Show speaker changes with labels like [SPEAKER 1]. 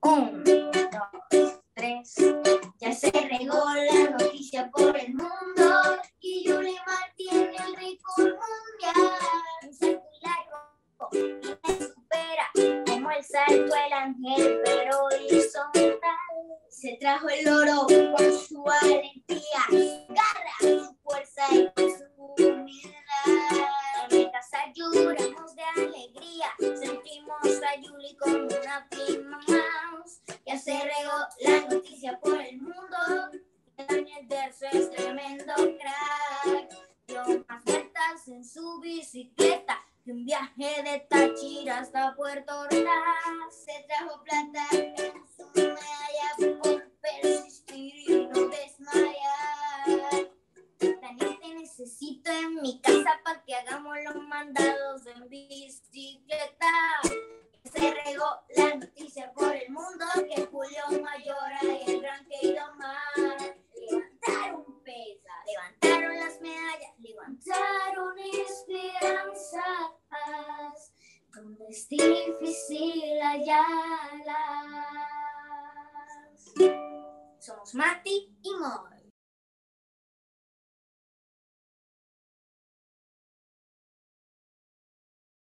[SPEAKER 1] 1, 2, 3. Ya se regó la noticia por el mundo y Yulimar tiene el récord mundial. Un salto largo y me supera como el salto del ángel, pero horizontal. Se trajo el oro con su valentía, su garra, su fuerza y su humildad. En mi casa lloramos de alegría, sentimos a Yuli como una prima más. Ya se regó la noticia por el mundo, Daniel Derso es tremendo crack. Dio más vueltas en su bicicleta que un viaje de Táchira hasta Puerto Ordaz. Se trajo plata en su medalla por persistir y no desmayar. Daniel, te necesito en mi casa para que hagamos los mandados en bicicleta. Se regó la noticia por el mundo que Julio Mayora y el gran Mar levantaron pesas, levantaron las medallas, levantaron esperanzas. Donde es difícil hallarlas. Somos Mati y Mor.